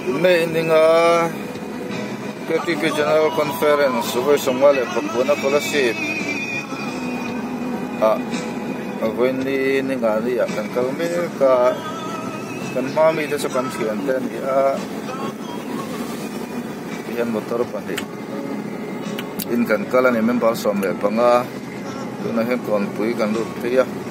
May ininga KTP General Conference Subay Somali Pagpuna Policy when the Ningali can come in can mommy the country and then yan motor pandi in kan kala ni members of the panga to na hem kon pui kan lut ya